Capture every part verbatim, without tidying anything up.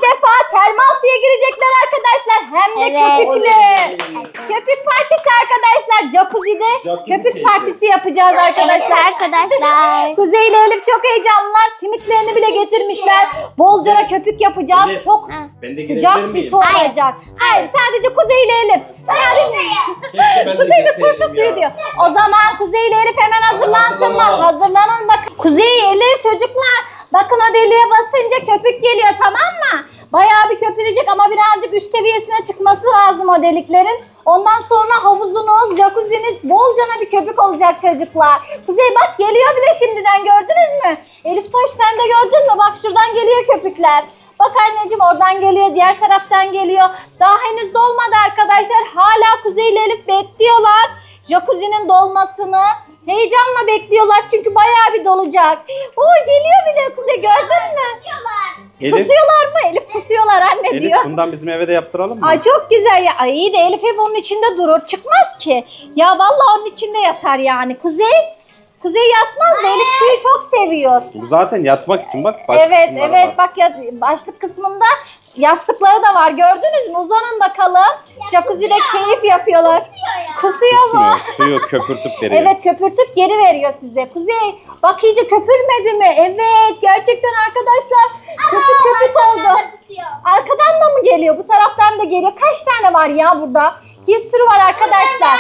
defa termal suya girecekler arkadaşlar. Hem de Evet. köpüklü. Köpük partisi arkadaşlar. Jacuzzi'de Jacuzzi köpük keyfi. partisi yapacağız arkadaşlar. Arkadaşlar. Kuzey ile Elif çok heyecanlılar. Simitlerini bile getirmişler. Bolca da köpük yapacağız. Elif, Çok Ben de girebilir sıcak bir miyim? su olacak. Hayır, sadece Kuzey ile Elif. Sadece Keşke ben de Kuzey de girseydim turşu suyu ya. diyor. O zaman Kuzey ile Elif hemen hazırlansınlar. Hazırlanalım. Hazırlanın bakın. Kuzey, Elif çocuklar. Bakın o deliğe basınca köpük geliyor, tamam mı? Bayağı bir köpürecek ama birazcık üst seviyesine çıkması lazım o deliklerin. Ondan sonra havuzunuz, jacuzzi'niz bolcana bir köpük olacak çocuklar. Kuzey bak geliyor bile şimdiden, gördünüz mü? Elif Toş sen de gördün mü? Bak şuradan geliyor köpükler. Bak anneciğim oradan geliyor, diğer taraftan geliyor. Daha henüz dolmadı arkadaşlar. Hala Kuzey ile Elif bekliyorlar jacuzzi'nin dolmasını. Heyecanla bekliyorlar çünkü bayağı bir dolacak. Oo geliyor bile Kuzey, gördün mü? Elif, Pusuyorlar mı? Elif pusuyorlar anne Elif diyor. bundan bizim eve de yaptıralım mı? Ay çok güzel ya. Ay iyi de Elif hep onun içinde durur. Çıkmaz ki. Ya vallahi onun içinde yatar yani. Kuzey Kuzey yatmaz da Elif suyu çok seviyor. Bu zaten yatmak için bak. Başka Evet kısımları evet var. bak ya, başlık kısmında yastıkları da var. Gördünüz mü? Uzanın bakalım. Jacuzzi'de keyif yapıyorlar. Kusuyor mu? Kusmuyor, suyu köpürtüp veriyor. Evet köpürtüp geri veriyor size. Kuzey bak iyice köpürmedi mi? Evet gerçekten arkadaşlar köpük köpük oldu. Arkadan da mı geliyor? Bu taraftan da geliyor. Kaç tane var ya burada? Bir sürü var arkadaşlar.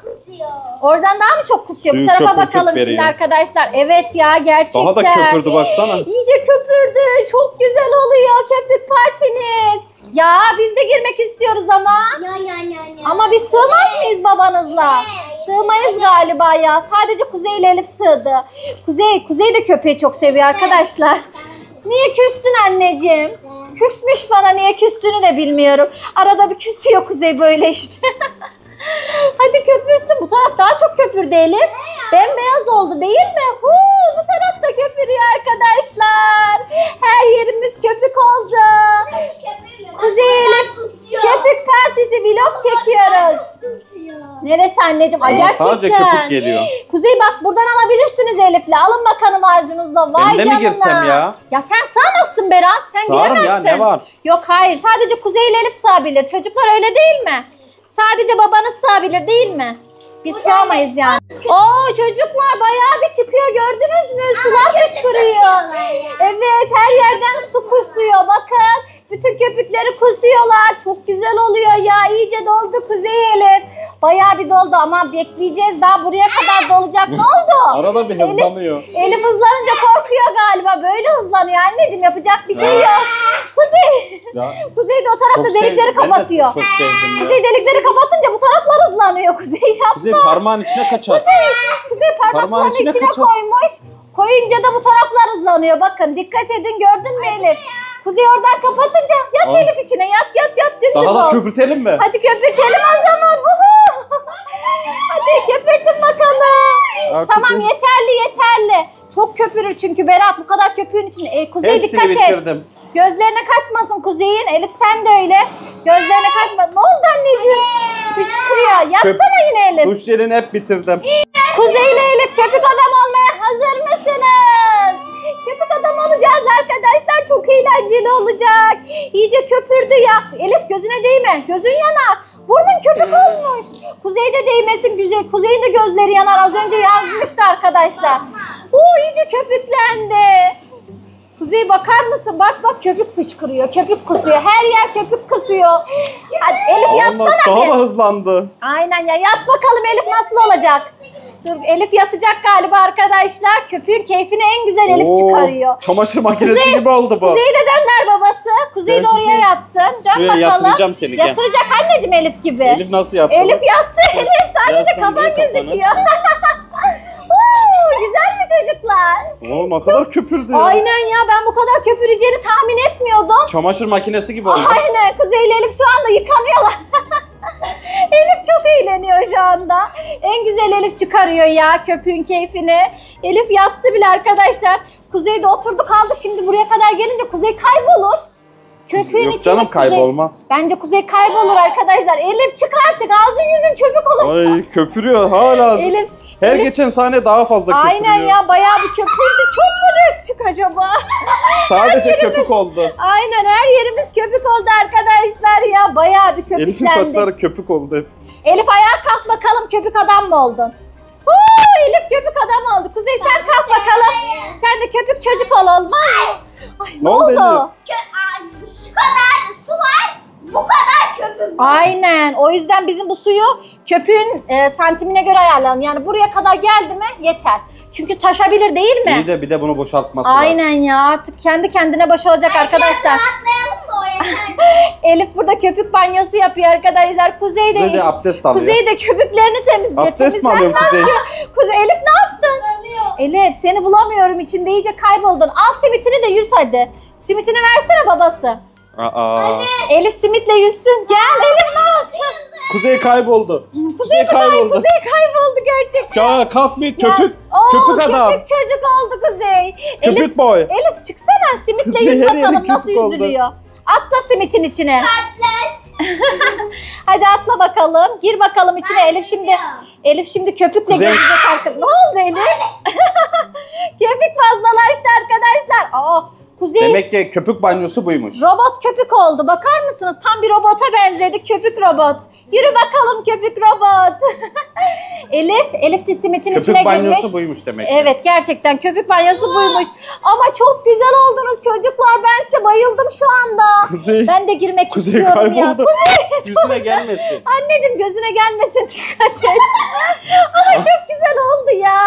Oradan daha mı çok kusuyor? Suyu Bu tarafa köpürtüp bakalım şimdi veriyor. arkadaşlar. Evet ya gerçekten. Daha da köpürdü baksana. İyice köpürdü. Çok güzel oluyor köpük partiniz. Ya biz de girmek istiyoruz ama. Ama biz sığmaz mıyız babanızla? Sığmayız galiba ya. Sadece Kuzey ile Elif sığdı. Kuzey, Kuzey de köpeği çok seviyor arkadaşlar. Niye küstün anneciğim? Küsmüş bana, niye küstüğünü de bilmiyorum. Arada bir küsüyor Kuzey böyle işte. Hadi köpürsün. Bu taraf daha çok köpürdü Elif. Bembeyaz oldu değil mi? Huu, bu tarafta köpürüyor arkadaşlar. Her yerimiz köpük oldu. Kuzey Elif köpük partisi vlog çekiyoruz. Neresi anneciğim? Ay Ama gerçekten. sadece köpük geliyor. Kuzey bak buradan alabilirsiniz Elif'le. Alın bakalım ağacınızla. Vay Ben de mi canına. girsem ya? Ya sen sığamazsın Berat. Sen Sığarım ya, giremezsin. ne var? Yok hayır. Sadece Kuzey ile Elif sığabilir. Çocuklar öyle değil mi? Sadece babanız sığabilir değil mi? Biz sığamayız yani. Oo çocuklar bayağı bir çıkıyor, gördünüz mü? Sular fışkırıyor. Evet her yerden su kusuyor bakın. Bütün köpükleri kusuyorlar. Çok güzel oluyor ya. İyice doldu Kuzey Elif. Bayağı bir doldu ama bekleyeceğiz. Daha buraya kadar dolacak. Ne oldu? Arada bir hızlanıyor. Elif, Elif hızlanınca korkuyor galiba. Böyle hızlanıyor anneciğim. Yapacak bir şey yok. Kuzey. Ya, Kuzey de o tarafta çok delikleri sevdim. Ben de kapatıyor. çok sevdim ya. Kuzey delikleri kapatınca bu taraflar hızlanıyor. Kuzey yapma. Kuzey parmağın içine kaçar. Kuzey, Kuzey parmaklarını Parmağın içine içine, kaçar. koymuş. Koyunca da bu taraflar hızlanıyor. Bakın dikkat edin, gördün mü Elif? Kuzey oradan kapatınca yat Aa. Elif içine, yat yat yat dümdüz Daha da ol. köpürtelim mi? Hadi köpürtelim o zaman. Vuhu. Hadi köpürtün bakalım. Aa, Tamam Kuzey. yeterli yeterli. Çok köpürür çünkü Berat bu kadar köpüğün içinde. E, Kuzey Hepsini dikkat et. bitirdim. Gözlerine kaçmasın Kuzey'in. Elif sen de öyle. Gözlerine kaçma. Ne oldu anneciğim? Fışkırıyor. Yatsana yine Elif. Duş jelini hep bitirdim. Kuzey ile Elif köpük adam olmaya hazır mısınız? Köpük adam olacağız arkadaşlar. Çok eğlenceli olacak. İyice köpürdü ya. Elif gözüne değme. Gözün yanar. Burnun köpük olmuş. Kuzey de değmesin güzel. Kuzey'in de gözleri yanar. Az önce yazmıştı arkadaşlar. Oo iyice köpüklendi. Kuzey bakar mısın? Bak bak köpük fışkırıyor. Köpük kusuyor. Her yer köpük kusuyor. Hadi Elif Allah yatsana daha bir. da hızlandı. Aynen ya. Yat bakalım Elif nasıl olacak? Dur Elif yatacak galiba arkadaşlar. Köpüğün keyfini en güzel Elif Oo, çıkarıyor. Çamaşır makinesi Kuzey- gibi oldu bu. Kuzey de dönler babası. Kuzey de Gel oraya Kuzey. yatsın. Dön Şuraya bakalım. yatıracağım seni, gel. Yatıracak anneciğim Elif gibi. Elif nasıl yattı? Elif yattı. Elif sadece Yaslan kafan buraya kafanı. gözüküyor. Oo, güzel mi çocuklar? Oo, ne kadar köpürdü ya. Aynen ya ben bu kadar köpüreceğini tahmin etmiyordum. Çamaşır makinesi gibi oldu. Aynen Kuzey ile Elif şu anda yıkanıyorlar. Elif çok eğleniyor şu anda. En güzel Elif çıkarıyor ya köpüğün keyfini. Elif yattı bile arkadaşlar. Kuzey de oturdu kaldı, şimdi buraya kadar gelince Kuzey kaybolur. Köpüğün Yok içinde canım, Kuzey- kaybolmaz. Bence Kuzey kaybolur arkadaşlar. Elif çık artık, ağzın yüzün köpük olacak. Ay köpürüyor hala. Elif, Her Elif- geçen saniye daha fazla köpürüyor. Aynen ya bayağı bir köpürdü. Çok mu döktük acaba? Sadece köpük oldu. Aynen her yerimiz köpük oldu arkadaşlar ya. Bayağı bir köpüklendik. Elif'in saçları köpük oldu hep. Elif ayağa kalk bakalım, köpük adam mı oldun? Huu, Elif köpük adam oldu. Kuzey sen kalk bakalım. Sen de köpük çocuk ol, olmaz mı? Ay, ne, Ne oldu oldu? Elif? Şu kadar su var, bu kadar köpük var. Aynen. O yüzden bizim bu suyu köpüğün e, santimine göre ayarlayalım. Yani buraya kadar geldi mi yeter. Çünkü taşabilir değil mi? İyi de bir de bunu boşaltması var. Aynen ya, artık kendi kendine boşalacak arkadaşlar. Rahatlayalım da o yeter. Elif burada köpük banyosu yapıyor arkadaşlar. Kuzey de, Kuzey de abdest alıyor. Kuzey de köpüklerini temizliyor. Abdest mi alıyorsun Kuzey? Kuzey, Elif ne yaptın? Elif seni bulamıyorum, içinde iyice kayboldun. Al simitini de yüz hadi. Simitini versene babası. Aa. Elif simitle yüzsün. Gel Elif, ne yaptın? Kuzey kayboldu. Kuzey, Kuzey kayboldu. Kuzey kayboldu gerçekten. Ya kalkmıyor köpük. Ya, oo, köpük adam. Köpük çocuk oldu Kuzey. Köpük Elif, boy. Elif çıksana simitle Kuzey, yüz her yeri bakalım nasıl köpük oldu. yüzülüyor. Atla simitin içine. Atlet. Hadi atla bakalım. Gir bakalım içine. Elif şimdi Elif şimdi köpükle Kuzey. gezecek arkadaşlar. Ne oldu Elif? Köpük fazlalaştı arkadaşlar. Aa, Kuzey Demek ki köpük banyosu buymuş. robot köpük oldu. Bakar mısınız? Tam bir robota benzedi. Köpük robot. Yürü bakalım köpük robot. Elif, Elif de simitin Köpük içine banyosu girmiş. buymuş demek ki. Evet, gerçekten köpük banyosu buymuş. Ama çok güzel oldunuz çocuklar. Ben size bayıldım şu anda. Kuzey, Ben de girmek Kuzey istiyorum ya. kayboldu. Kuzey. Yüzüne gelmesin. Anneciğim gözüne gelmesin, dikkat et. Ama çok güzel oldu ya.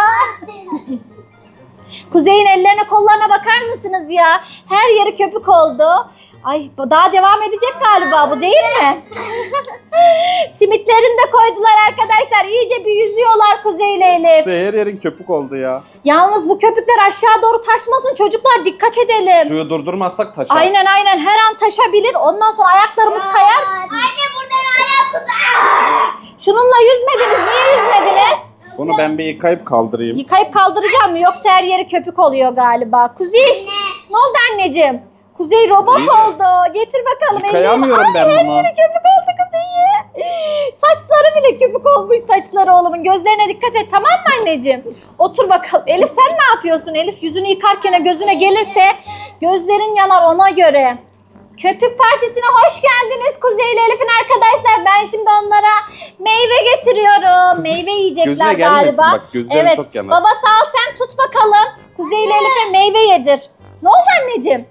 Kuzey'in ellerine kollarına bakar mısınız ya? Her yeri köpük oldu. Ay bu daha devam edecek galiba, bu değil mi? Simitlerini de koydular arkadaşlar. İyice bir yüzüyorlar Kuzey ile Elif. Kuzey her yerin köpük oldu ya. Yalnız bu köpükler aşağı doğru taşmasın çocuklar, dikkat edelim. Suyu durdurmazsak taşar. Aynen aynen, her an taşabilir. Ondan sonra ayaklarımız kayar. Anne buradan hala kuzey. Şununla yüzmediniz. Niye yüzmediniz? Bunu ben bir yıkayıp kaldırayım. Yıkayıp kaldıracağım mı? Yoksa her yeri köpük oluyor galiba. Kuziş, ne oldu anneciğim? Kuzey robot İyi. oldu. Getir bakalım. Yıkayamıyorum elini. ben Ay, bunu. Her yeri köpük oldu Kuzey'i. Saçları bile köpük olmuş, saçları oğlumun. Gözlerine dikkat et, tamam mı anneciğim? Otur bakalım. Elif sen ne yapıyorsun? Elif yüzünü yıkarken gözüne gelirse gözlerin yanar, ona göre. Köpük partisine hoş geldiniz Kuzey ile Elif'in arkadaşlar. Ben şimdi onlara meyve getiriyorum. Kuzey, meyve yiyecekler gözüne gelmesin galiba. bak, gözlerin evet. çok yanar. Baba sağ ol, sen tut bakalım. Kuzey ile Elif'e meyve yedir. Ne oldu anneciğim?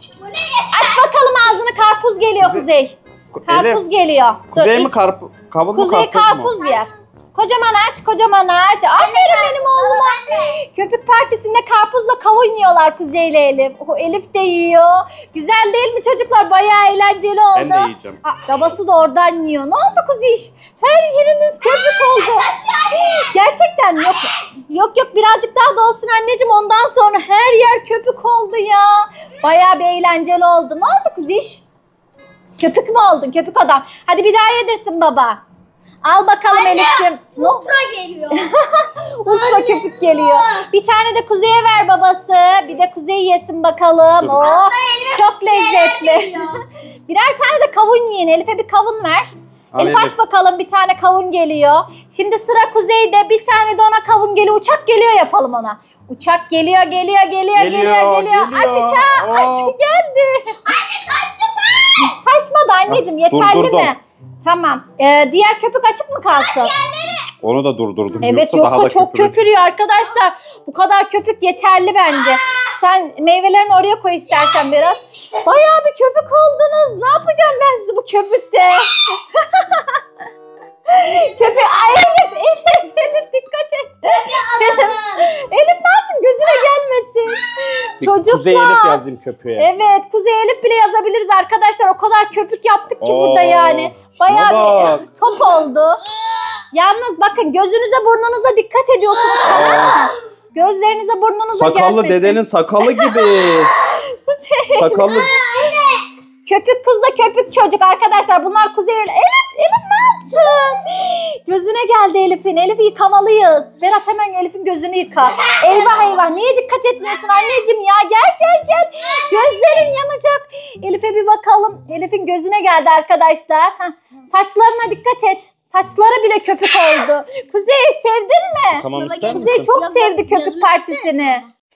Aç bakalım ağzını, karpuz geliyor Kuzey- Kuzey. Karpuz Elif, geliyor. Kuzey Dur, mi karpuz? Kavun mu Kuzey karpuz, karpuz mu? yer. Kocaman aç, kocaman aç. Aferin benim oğluma. Köpük partisinde karpuzla kavun yiyorlar Kuzey ile Elif. O Elif de yiyor. Güzel değil mi çocuklar? Bayağı eğlenceli oldu. Ben de yiyeceğim. Ha, babası da oradan yiyor. Ne oldu Kuziş? Her yeriniz köpük oldu. Gerçekten yok. Yok yok, birazcık daha da olsun anneciğim. Ondan sonra her yer köpük oldu ya. Bayağı bir eğlenceli oldu. Ne oldu Kuziş? Köpük mü oldun? Köpük adam. Hadi bir daha yedirsin baba. Al bakalım Elif'ciğim. Ne oldu? Ultra geliyor. Ultra köpük geliyor. Bir tane de Kuzey'e ver babası. Bir de Kuzey yesin bakalım. Dur. Oh, çok lezzetli. geliyor. Birer tane de kavun yiyin. Elif'e bir kavun ver. Al Elif Elif. aç bakalım, bir tane kavun geliyor. Şimdi sıra Kuzey'de, bir tane de ona kavun geliyor. Uçak geliyor yapalım ona. Uçak geliyor, geliyor, geliyor, geliyor, Geliyor, geliyor. Aç geliyor. uçağı, aç, Oo. geldi. Anne kaçtı mı? Kaçmadı anneciğim, yeterli durdurdum. mi? Tamam. Ee, diğer köpük açık mı kalsın? Onu da durdurdum. Evet, yoksa, yoksa, daha da çok köpürür. köpürüyor arkadaşlar. Bu kadar köpük yeterli bence. Sen meyvelerini oraya koy istersen Berat. Bayağı bir köpük oldunuz. Ne yapacağım ben sizi bu köpükte? Köpük, ay Elif, Elif, Elif dikkat et. Elif ne yaptın? Gözüne gelmesin. Çocuklar. Kuzey Elif yazayım köpüğe. Evet, Kuzey Elif bile yazabiliriz arkadaşlar. O kadar köpük yaptık ki Oo, burada yani. şuna Bayağı bak. bir top oldu. Yalnız bakın, gözünüze burnunuza dikkat ediyorsunuz, tamam mı? Gözlerinize burnunuza Sakallı gelmesin. dedenin sakalı gibi. Sakallı. Köpük kızla köpük çocuk arkadaşlar. Bunlar Kuzey Elif. Elif, Elif ne yaptın? Gözüne geldi Elif'in. Elif'i yıkamalıyız. Berat hemen Elif'in gözünü yıka. Eyvah eyvah. Niye dikkat etmiyorsun anneciğim ya? Gel gel gel. Gözlerin yanacak. Elif'e bir bakalım. Elif'in gözüne geldi arkadaşlar. Heh. Saçlarına dikkat et. Saçları bile köpük oldu. Kuzey sevdin mi? Tamam, ister Kuzey misin? çok Yok, sevdi yok, köpük gözünü partisini.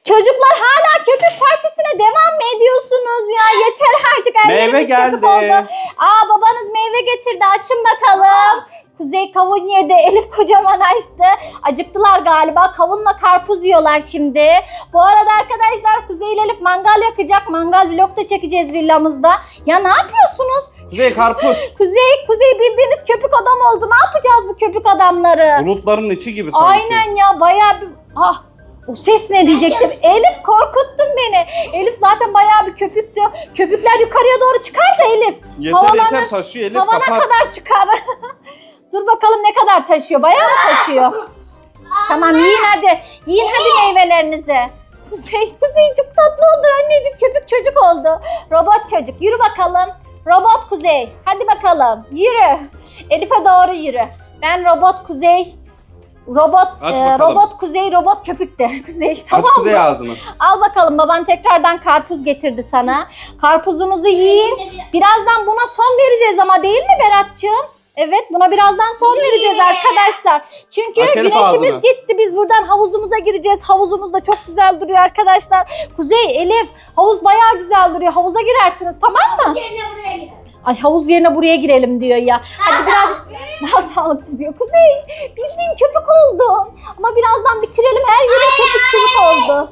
Çocuklar hala köpük partisine devam mı ediyorsunuz ya? Yeter artık. her Meyve yerimiz geldi. köpük oldu. Aa, babanız meyve getirdi. Açın bakalım. Kuzey kavun yedi. Elif kocaman açtı. Acıktılar galiba. Kavunla karpuz yiyorlar şimdi. Bu arada arkadaşlar Kuzey ile Elif mangal yakacak. Mangal vlog da çekeceğiz villamızda. Ya ne yapıyorsunuz? Kuzey karpuz. Kuzey, Kuzey bildiğiniz köpük adam oldu. Ne yapacağız bu köpük adamları? Bulutların içi gibi sanki. Aynen ya, bayağı bir... Ah, o ses ne diyecektim? Elif, korkuttun beni. Elif zaten bayağı bir köpüktü. Köpükler yukarıya doğru çıkar da Elif. Yeter Havalanır, yeter taşıyor Elif, tavana kapat. kadar çıkar. Dur bakalım ne kadar taşıyor. Bayağı mı taşıyor? Tamam, yiyin hadi. Yiyin hadi meyvelerinizi. Kuzey, Kuzey çok tatlı oldu anneciğim. Köpük çocuk oldu. Robot çocuk. Yürü bakalım. Robot Kuzey. Hadi bakalım. Yürü. Elif'e doğru yürü. Ben robot Kuzey. Robot Aç e, bakalım. robot Kuzey, robot köpük de. Kuzey, tamam Aç Kuzey mı? ağzını. Al bakalım, baban tekrardan karpuz getirdi sana. Karpuzunuzu yiyin. Birazdan buna son vereceğiz ama, değil mi Berat'cığım? Evet, buna birazdan son vereceğiz arkadaşlar. Çünkü Aç Elif güneşimiz ağzını. gitti. Biz buradan havuzumuza gireceğiz. Havuzumuz da çok güzel duruyor arkadaşlar. Kuzey, Elif, havuz bayağı güzel duruyor. Havuza girersiniz, tamam mı? Yerine buraya gidelim. Ay, havuz yerine buraya girelim diyor ya. Hadi biraz daha sağlıklı diyor. Kuzey, bildiğin köpük oldu. Ama birazdan bitirelim. Her yerin köpük köpük oldu.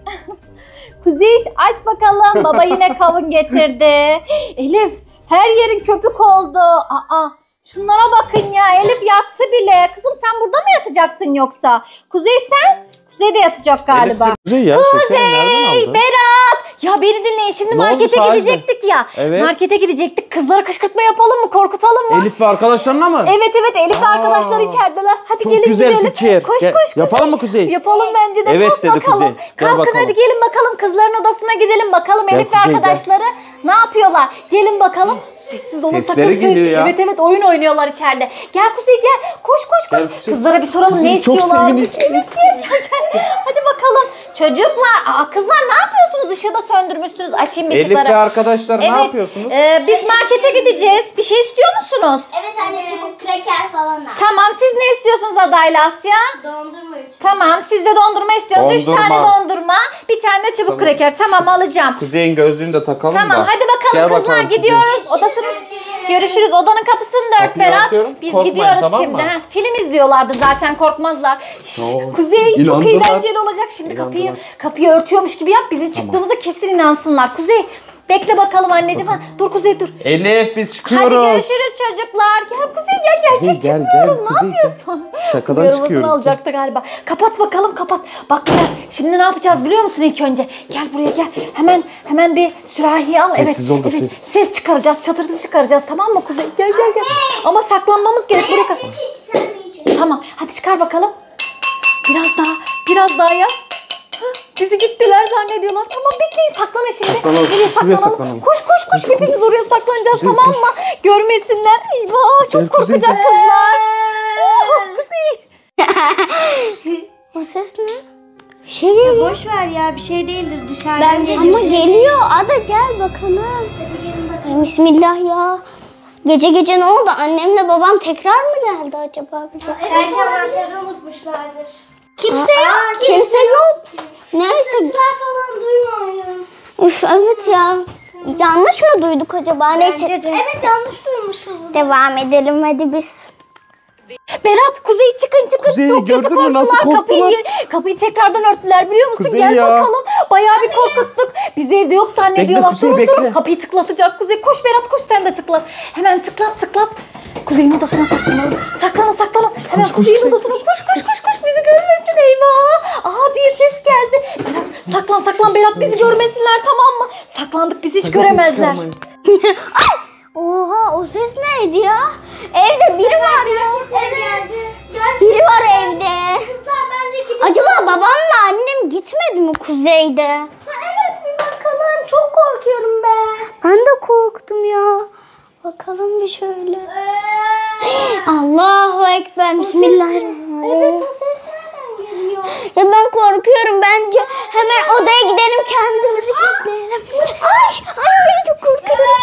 Kuzey, aç bakalım. Baba yine kavun getirdi. Elif, her yerin köpük oldu. Aa, şunlara bakın ya. Elif yattı bile. Kızım sen burada mı yatacaksın yoksa? Kuzey sen? Kuzey de yatacak galiba. Elif'ciğim, Kuzey ya şekeri nereden aldın? Berat! Ya beni dinleyin. Şimdi Ne oldu markete Sacide? gidecektik ya. Evet. Markete gidecektik. Kızlara kışkırtma yapalım mı? Korkutalım mı? Elif ve arkadaşlarına mı? Evet evet, Elif ve Aa, arkadaşlar içerideler. Hadi çok gelin güzel gidelim. fikir. Koş Gel, koş Kuzey. yapalım mı Kuzey? Yapalım bence de. Evet Kalk dedi bakalım. Kuzey. Gel Kalkın bakalım. hadi gelin bakalım. Kızların odasına gidelim bakalım. Gel Elif ve Kuzey, gel. arkadaşları ne yapıyorlar? Gelin bakalım. Sessiz olun, sakın Sesleri geliyor sessiz. ya. Evet evet, oyun oynuyorlar içeride. Gel Kuzey gel. Koş koş koş. Gel Kuzey. Kızlara bir soralım Kuzey ne çok istiyorlar. sevinç. Evet gel gel gel. Hadi bakalım. Çocuklar, aa, kızlar ne yapıyorsunuz? Işığı da söndürmüşsünüz. Açayım Elif ışıkları. ve arkadaşlar Evet, ne yapıyorsunuz? e, biz markete gideceğiz. Bir şey istiyor musunuz? Evet anne, çubuk kreker falan al. Tamam, siz ne istiyorsunuz Adayla Asya? Dondurma üç. Tamam, siz de dondurma istiyorsunuz. Üç Dondurma. tane dondurma, bir tane de çubuk Tamam. kreker. Tamam, alacağım. Kuzey'in gözlüğünü de takalım Tamam, da. hadi bakalım Gel kızlar, bakalım Kuzey. gidiyoruz. Odasını görüşürüz. Odanın kapısını da ört Kapıyı Berat. örtüyorum. Biz Korkmayın, gidiyoruz tamam şimdi. mı? Ha, film izliyorlardı zaten, korkmazlar. Oo, Kuzey, çok inandılar. eğlenceli olacak. Şimdi kapıyı İnandılar. kapıyı örtüyormuş gibi yap. Bizim çıktığımıza kesin inansınlar. Kuzey, bekle bakalım anneciğim. Ha, dur Kuzey dur. Elif biz Hadi çıkıyoruz. görüşürüz çocuklar. Gel Kuzey gel, gerçek Kuzey, gel, çıkmıyoruz. gel, Ne Kuzey, gel. yapıyorsun? Şakadan Kuzey arabasını çıkıyoruz, alacaktı galiba. Kapat bakalım, kapat. Bak Berat, şimdi ne yapacağız biliyor musun ilk önce? Gel buraya gel. Hemen hemen bir sürahi al. Sessiz evet, ol da evet. ses. Ses çıkaracağız, çatırtı çıkaracağız, tamam mı Kuzey? Gel gel gel. Ama saklanmamız gerek. Buraya kadar. Tamam, hadi çıkar bakalım. Biraz daha, biraz daha yap. Hah, bizi gittiler zannediyorlar. Tamam, bekleyin, saklanın şimdi. Saklanalım, Nereye şuraya saklanalım. Koş koş koş, Koş, koş. hepimiz oraya saklanacağız, Kuzey, tamam koş. mı? Görmesinler. Eyvah, çok Gel Kuzey, korkacak gel. kızlar. Oh, Kuzey. O ses ne? Şey geliyor. Boş ver ya, bir şey değildir dışarıdan. Bence ama geliyor. Ada gel bakalım. Ay, bismillah ya. Gece gece ne oldu? Annemle babam tekrar mı geldi acaba bize? Belki anahtarı unutmuşlardır. Kimse yok. Kimse yok. Neyse. Sesler falan duymuyorum. Üf, evet ya. Yanlış mı duyduk acaba? Neyse. Evet, yanlış duymuşuz. Devam edelim hadi biz. Berat, Kuzey çıkın çıkın. Kuzey, çok kötü gördün mü korktular. nasıl korktular? Kapıyı, kapıyı tekrardan örttüler biliyor musun? Kuzey Gel ya. bakalım. Bayağı bir korkuttuk. Biz evde yok zannediyorlar. Kuzey, Durun, bekle. durun. Kapıyı tıklatacak Kuzey. Koş Berat, koş sen de tıklat. Hemen tıklat tıklat. Kuzey'in odasına saklanalım. Saklanın saklanın. Hemen Koş, koş, Kuzey'in Kuzey, odasına koş koş koş koş. Bizi görmesin, eyvah. Aa diye ses geldi. Berat saklan saklan Berat, bizi görmesinler, tamam mı? Saklandık, bizi hiç Sakın ses göremezler. çıkarmayın. Oha, o ses neydi ya? Evde biri var ya. Evet. Biri var evde. Kızlar bence gidip... Acaba babamla annem gitmedi mi kuzeyde? Ha, evet, bir bakalım. Çok korkuyorum ben. Ben de korktum ya. Bakalım bir şöyle. Allahu Ekber. Bismillahirrahmanirrahim. Evet, o ses nereden geliyor? Ya ben korkuyorum. Bence hemen odaya gidelim, kendimizi kilitleyelim. Ay, ay çok korkuyorum.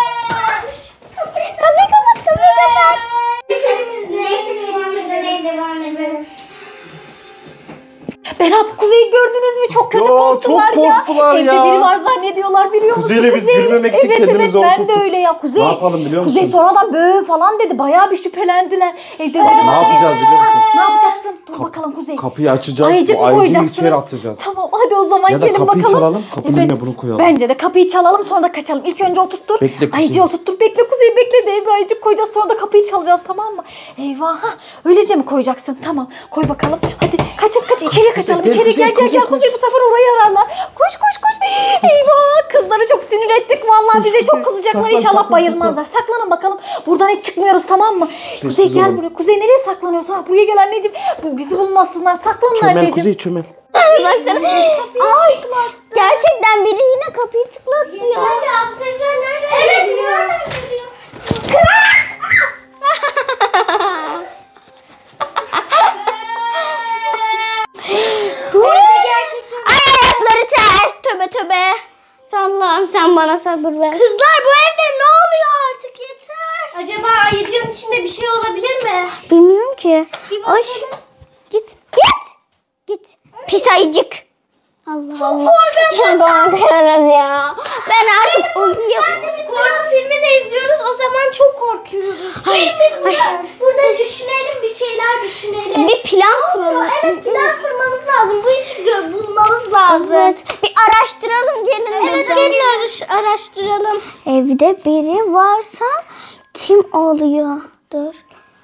Kapıyı kapat, kapıyı kapat. Neyse, filmimize devam ederiz. Berat, Kuzey gördünüz mü? Çok kötü Ya, korktular çok ya. korktular Evde ya. biri var zannediyorlar biliyor musun? Kuzey'le biz gülmemek için evet, kendimizi evet, zor ben de tuttuk. öyle ya. Kuzey, Ne yapalım biliyor musun? Kuzey sonradan böyle falan dedi. Bayağı bir şüphelendiler. Evde dedi, Ne yapacağız biliyor musun? ne yapacaksın? Dur Kap- bakalım Kuzey. Kapıyı açacağız. Ayıcık Bu mı ayıcıyı koyacaksınız? içeri atacağız. Tamam hadi o zaman Ya da gelin kapıyı bakalım. çalalım, kapının önüne bunu koyalım. Bence de kapıyı çalalım sonra da kaçalım. İlk önce oturttur. Bekle Kuzey. Ayıcığı oturttur. Bekle Kuzey bekle de bir ayıcık koyacağız sonra da kapıyı çalacağız tamam mı? Eyvah ha öylece mi koyacaksın? Tamam koy bakalım. Hadi kaçın kaç içeri kaçalım. gel İçeri Kuzey, gel gel Kuzey, gel. Kuzey koş. bu sefer orayı ararlar. Koş koş koş. Eyvah kızları çok sinir ettik. Vallahi Koş, bize Kuzey. çok kızacaklar. Saklan, İnşallah saklan, bayılmazlar. Saklanın bakalım. Buradan hiç çıkmıyoruz tamam mı? Kuzey gel olun. buraya. Kuzey nereye saklanıyorsun? Ha, buraya gel anneciğim. Bu bizi bulmasınlar. Saklanın Çömel anneciğim. Kuzey çömel. Baksana. Ay, gerçekten biri yine kapıyı tıklattı ya. Ya bu sesler nereden geliyor? Nereden geliyor? Ay ayakları ters. Töbe töbe. Allah'ım sen bana sabır ver. Kızlar bu evde ne oluyor artık yeter. Acaba ayıcığın içinde bir şey olabilir mi? Bilmiyorum ki. Bir Ay. bakalım. Git. Git. Git. Pis ayıcık. Allah Allah. Çok korkuyorum ya. Ben artık uyuyamam. Biz korku filmi de izliyoruz o zaman çok korkuyoruz. Ay, ay. Burada düşünelim bir şeyler düşünelim. Bir plan kuralım. Evet plan kurmamız lazım. Bu işi gö- bulmamız lazım. Evet. Bir araştıralım gelin. Evet dedim. gelin araş- araştıralım. Evde biri varsa kim oluyordur?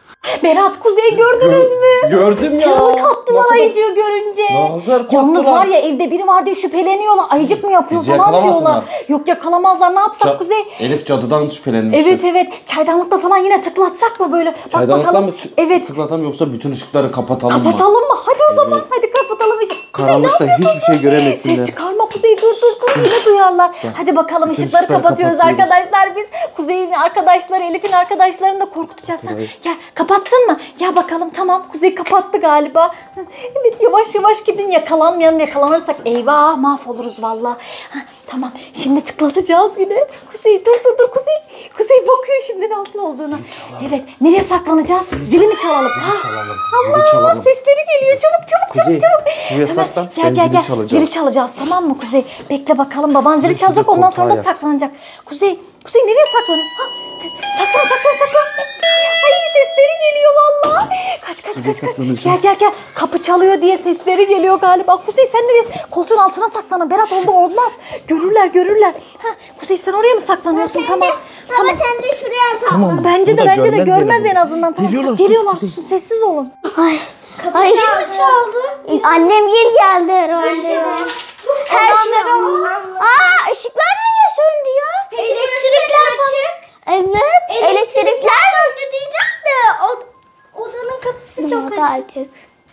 Berat Kuzey gördünüz mü? Gördüm ya. Çığlık attılar Ne kadar- ayıcığı görünce. Ne kadar Yalnız korktular. var ya evde biri var diye şüpheleniyorlar. Ayıcık mı yapıyor Bizi falan diyorlar. yakalamasınlar. Yok yakalamazlar ne yapsak Ça- Kuzey? Elif cadıdan şüphelenmiş. Evet evet çaydanlıkla falan yine tıklatsak mı böyle? Bak Çaydanlıkla bakalım. mı çı- Evet tıklatam yoksa bütün ışıkları kapatalım mı? kapatalım mı? Hadi o zaman Evet. hadi kapatalım. Kuzey, ne Karanlıkta yapıyorsun? hiçbir şey göremesinler. Ses çıkarma Kuzey dur dur dur yine duyarlar. Hadi bakalım Bütün ışıkları ışıkları kapatıyoruz kapatıyoruz. arkadaşlar biz. Kuzey'in arkadaşları Elif'in arkadaşlarını da korkutacağız. Ha, Evet. Gel kapattın mı? Gel bakalım tamam Kuzey kapattı galiba. Hı, Evet yavaş yavaş gidin yakalanmayalım yakalanırsak eyvah mahvoluruz valla. Ha, Tamam şimdi tıklatacağız yine. Kuzey dur dur dur Kuzey. Kuzey bakıyor şimdi nasıl olduğunu. Evet nereye saklanacağız? Zili mi çalalım? Ha, Çalalım. Allah Zili çalalım. sesleri geliyor çabuk çabuk Kuzey, çabuk çabuk. şuraya Hemen saklan, Gel ben gel zili gel. çalacağım. Zili çalacağız tamam mı Kuzey? Bekle bakalım baban zili Dur, şurada çalacak ondan sonra da koltuğa yat. saklanacak. Kuzey Kuzey nereye saklanıyorsun? Ha, saklan saklan saklan. Ay sesleri geliyor valla. Kaç kaç Şuraya kaç kaç. saklanacağım. Gel gel gel. Kapı çalıyor diye sesleri geliyor galiba. Kuzey sen nereye? Koltuğun altına saklanın. Berat onda olmaz. Görürler görürler. Ha, Kuzey sen oraya mı saklanıyorsun? Tamam. Tamam sen de şuraya saklan. Tamam. Bence de Burada bence de görmez görmez beni en bu. azından. Tamam, Geliyorlar, sus Geliyorlar. Kuzey. Sus, sessiz olun. Ay. Kapı Ay. çaldı. çaldı. Annem gel geldi herhalde ya. Her şey. Aa ışıklar niye söndü ya? Elektrikler açık. Evet. Elektrikler söndü diyeceğim de o, odanın kapısı çok çok açık. açık.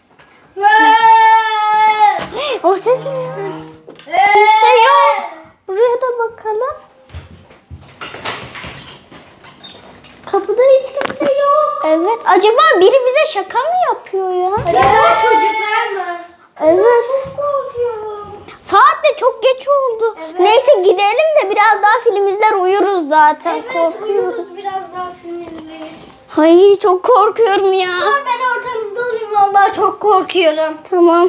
O ses ne ya? Kimse yok. Buraya da bakalım. Kapıda hiç kimse yok. Evet. Acaba biri bize şaka mı yapıyor ya? Acaba çocuklar mı? Evet. Çok korkuyorum. Saat de çok geç oldu. Neyse gidelim de biraz daha film izler uyuruz zaten. Evet Korkuyoruz. uyuyoruz biraz daha film izleyelim. Ay çok korkuyorum ya. Ben ortanızda olayım vallahi çok korkuyorum. Tamam.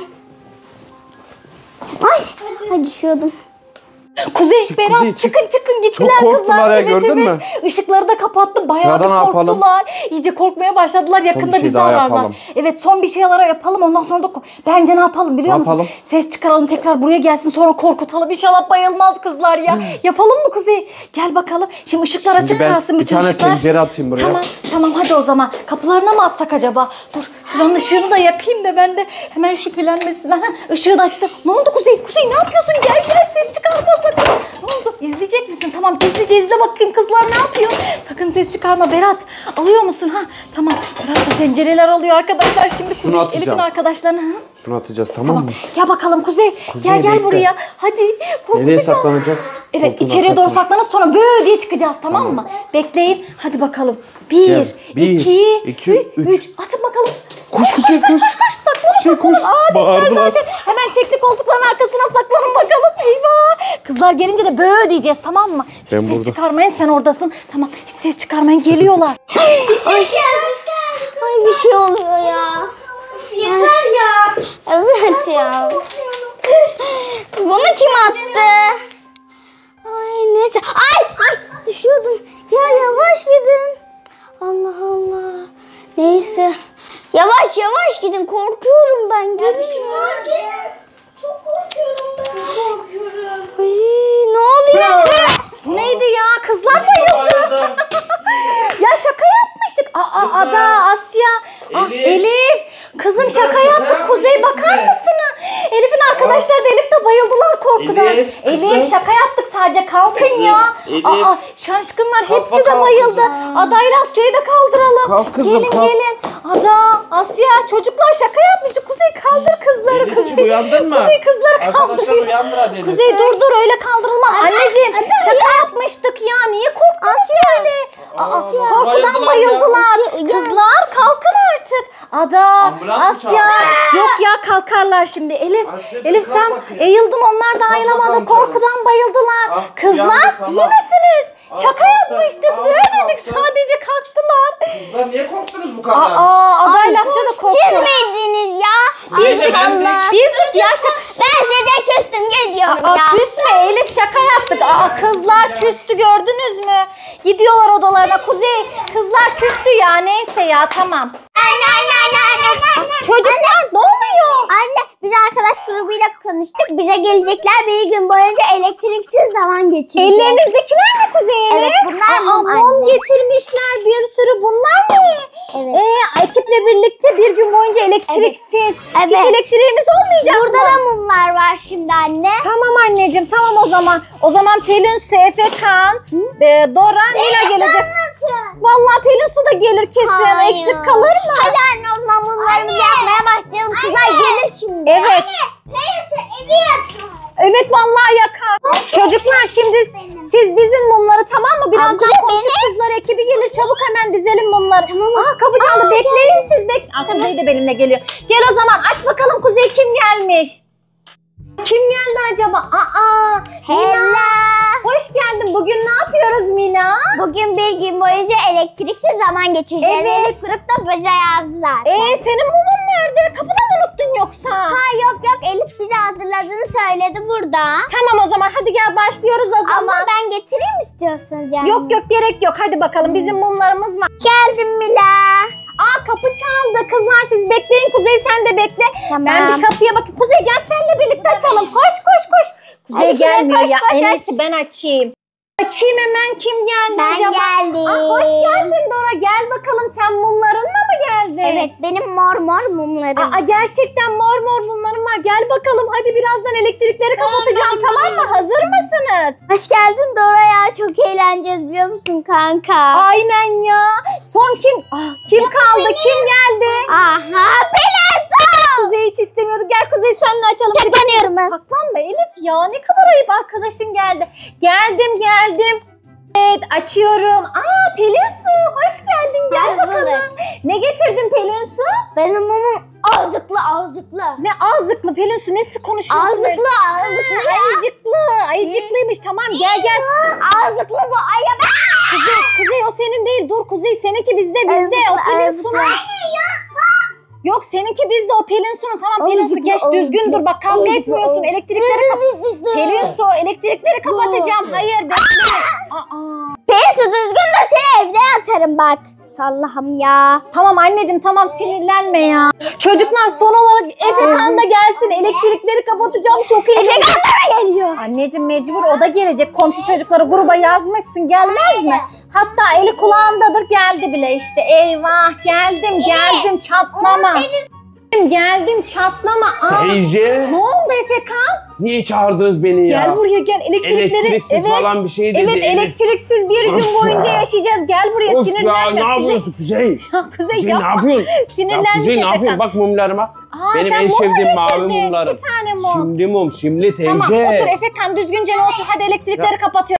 Ay, ay düşüyordum. Kuzey, Çık, Berat Kuzey, çık. çıkın çıkın gittiler Çok korktular kızlar. ya, Evet, gördün evet. mü? Işıkları da kapattım. Bayağı Sırada da ne yapalım? korktular. İyice korkmaya başladılar. Yakında bir şey bizi daha ararlar. yapalım. Evet son bir şeyler yapalım. Ondan sonra da ko- bence ne yapalım biliyor Ne musun? yapalım? Ses çıkaralım tekrar buraya gelsin sonra korkutalım. İnşallah bayılmaz kızlar ya. Yapalım mı Kuzey? Gel bakalım. Şimdi ışıklar Şimdi açık ben kalsın bir bütün tane ışıklar. tencere atayım buraya. Tamam tamam hadi o zaman. Kapılarına mı atsak acaba? Dur şuranın ışığını da yakayım da ben de hemen şüphelenmesinler. Ha, ışığı da açtım. Ne oldu Kuzey? Kuzey ne yapıyorsun? Gel gel ses çıkarma sakın. Ne oldu? İzleyecek misin? Tamam gizlice izle bakayım kızlar ne yapıyor? Sakın ses çıkarma Berat. Alıyor musun? Ha tamam. Berat da tencereler alıyor arkadaşlar. Şimdi Şunu Kuzey, atacağım. Elif'in arkadaşlarına. Ha? Şunu atacağız tamam, Tamam. mı? Gel bakalım Kuzey. Kuzey, gel gel bekle. buraya. Hadi. Nereye korkutacağız. saklanacağız? Evet Koltuğun içeriye doğru arkasına. saklanıp sonra böyle diye çıkacağız tamam, Tamam. mı? Bekleyin. Hadi bakalım. Bir, Gel. Bir, iki, iki, üç. üç. Atın bakalım. Koş Kuzey koş. Koş saklanın Kuzey, saklanın. koş. Aa, Bağırdılar. zaten. Hemen tekli koltukların arkasına saklanın bakalım. Eyvah. Kızlar gelince de böyle diyeceğiz tamam mı? Hiç Ben ses burada. çıkarmayın sen oradasın. Tamam hiç ses çıkarmayın geliyorlar. Ay, ay bir şey oluyor ya. Yeter ya. Evet ya. Bunu kim attı? Ay neyse. Ay ay düşüyordum. Ya yavaş gidin. Allah Allah. Neyse. Yavaş yavaş gidin. Korkuyorum ben. Geliyor. Çok korkuyorum ben. Korkuyorum. Ay ne oluyor? Bu neydi ya? Kızlar bayıldı. Ya şaka yapmıştık. Aa Ada, Asya. Aa, Elif. Elif. Kızım şaka şaka yaptık. Kuzey yapmışız bakar size. mısın? Elif'in arkadaşları da Elif de bayıldılar korkudan. Elif, Elif kızım. şaka yaptık sadece kalkın Elif, ya. Elif. Aa şaşkınlar Kalk hepsi de bakalım bayıldı. kızım. Ada ile Asya'yı da kaldıralım. Kalk kızım, gelin kalk. gelin. Ada, Asya çocuklar şaka yapmış. Kuzey kaldır kızları. Elif'ciğim, Kuzey uyandın mı? Kuzey kızları Arkadaşlar kaldırıyor. uyandır hadi Elif. Kuzey dur dur öyle kaldırılmaz. Anneciğim şaka yapmıştık ya. Niye korktunuz böyle? Aa, Aa, nasıl korkudan bayıldılar bayıldılar. ya? Kızlar kalkın artık. Ada, Ambulans mı Asya. çağırsak? Yok ya kalkarlar şimdi. Elif, Asya, Elif kalk sen bakayım. eğildin onlar da Kalk ayılamadı. bakalım Korkudan bayıldılar. Ah, Kızlar uyandı, tamam. iyi misiniz? Aa, Şaka kalktı. yapmıştık. Aa, Böyle dedik kalktı. sadece kalktılar. Kızlar niye korktunuz bu kadar? Aa, Ada ile Asya da Siz korktu. miydiniz ya? Biz de, ben de. Bizdik ya şaka. Ben size küstüm gidiyorum Aa, ya. küsme Elif şaka yaptık. Aa, kızlar küstü gördünüz mü? Gidiyorlar odalarına. Kuzey kızlar küstü ya neyse ya tamam. Anne anne anne anne anne. Çocuklar ne oluyor? Anne biz arkadaş grubuyla konuştuk. Bize gelecekler bir gün boyunca elektriksiz zaman geçirecek. Ellerinizdekiler mi Kuzey'in? Evet, bunlar Aa, mum mum anne. getirmişler bir sürü bunlar mı? Evet. Ee, ekiple birlikte bir gün boyunca elektriksiz. Evet. Hiç elektriğimiz olmayacak Burada mı? da mumlar var şimdi anne. Tamam anneciğim tamam o zaman. O zaman Pelin, Efe, Kaan, e, Dora, Nila gelecek. Vallahi Pelin Su da gelir kesin. Hayır. Eksik kalır mı? Hadi anne o zaman mumlarımızı yakmaya başlayalım. Kızlar gelir şimdi. Evet. Neyse evi yakar. Evet vallahi yakar. Çocuklar şimdi siz dizin mumları tamam mı? Birazdan Kuzey, komşu beni- kızlar ekibi gelir çabuk hemen dizelim mumları. Tamam. Aa kapı çaldı bekleyin siz bek. Aa, Kuzey de benimle geliyor. Gel o zaman aç bakalım Kuzey kim gelmiş? Kim geldi acaba? Aa Mila. Hello. Hoş geldin. Bugün ne yapıyoruz Mila? Bugün bir gün boyunca elektriksiz zaman geçireceğiz. Evet. Elif grupta bize yazdı zaten. Ee senin mumun nerede? Kapıda mı unuttun yoksa? Ha yok yok Elif bize hazırladığını söyledi burada. Tamam o zaman hadi gel başlıyoruz o zaman. Ama ben getireyim istiyorsanız yani. Yok yok gerek yok. Hadi bakalım bizim mumlarımız var. Geldim Mila. Aa kapı çaldı. Kızlar siz bekleyin. Kuzey sen de bekle. Tamam. Ben bir kapıya bakayım. Kuzey gel seninle birlikte açalım. Koş koş koş. Kuzey Hadi Kuzey, gelmiyor koş, ya. koş, En aç. iyisi ben açayım. Açayım hemen. Kim geldi Ben acaba? geldim. Aa, hoş geldin Dora. Gel bakalım. Sen mumlarınla mı geldin? Evet benim mor mor mumlarım. Aa, gerçekten mor mor mumlarım var. Gel bakalım. Hadi birazdan elektrikleri kapatacağım. Tamam mı? Hazır mısınız? Hoş geldin Dora ya. Çok eğleneceğiz biliyor musun kanka? Aynen ya. Son kim? Ah, kim kaldı? Kim geldi? Aha Pelin Su. Kuzey hiç istemiyordu. Gel Kuzey seninle açalım. Saklanıyorum ben. Saklanma Elif ya. Ne kadar ayıp arkadaşın geldi. Geldim geldim. Evet açıyorum. Aa Pelin Su hoş geldin. Gel Ay, bakalım. bulduk. Ne getirdin Pelin Su? Benim mumum ağzıklı ağzıklı. Ne ağzıklı Pelin Su. Ne konuşuyorsun? Ağzıklı öyle? ağzıklı Ha, ya. Ayıcıklı. Ayıcıklıymış. Tamam gel gel. Ağzıklı bu ayıp. Kuzey, Kuzey o senin değil. Dur Kuzey seninki bizde bizde. O Azıklı, Pelin azıklı. Su'nun. Yok seninki bizde o Pelin Su'nun. Tamam Pelin Su Azıklı, geç düzgün azıklı, dur. Bak kavga azıklı, etmiyorsun. azıklı. Elektrikleri kapat. Pelin Su elektrikleri kapatacağım. Hayır bekle. Aa. Pelin Su düzgün dur seni evde yatarım bak. Allah'ım ya. Tamam anneciğim tamam sinirlenme ya. Çocuklar son olarak Efekan da gelsin. Elektrikleri kapatacağım. Çok iyi. Efekan da mı geliyor? Anneciğim mecbur o da gelecek. Komşu çocukları gruba yazmışsın. Gelmez mi? Hatta eli kulağındadır geldi bile işte. Eyvah geldim geldim çatlama. Geldim çatlama. Aa, Teyze, ne oldu Efekan? niye çağırdınız beni ya? Gel buraya gel. Elektrikleri. Elektriksiz evet, falan bir şey dedi. Evet Elif. elektriksiz bir gün Of boyunca ya. yaşayacağız. Gel buraya Of ya sinirlenme. ne Kuzey- yapıyorsun Kuzey? Ya Kuzey Kuzey yapma. ne yapıyorsun? Ya Sinirlenmiş Kuzey ne Efekan. yapıyorsun? Bak mumlarıma. Aa, Benim sen en mum mu sevdiğim mavi getirdin? mumlarım. İki tane mum. Şimdi mum, şimdi teyze. Tamam otur Efekan düzgünce otur. Hadi elektrikleri kapatıyorum.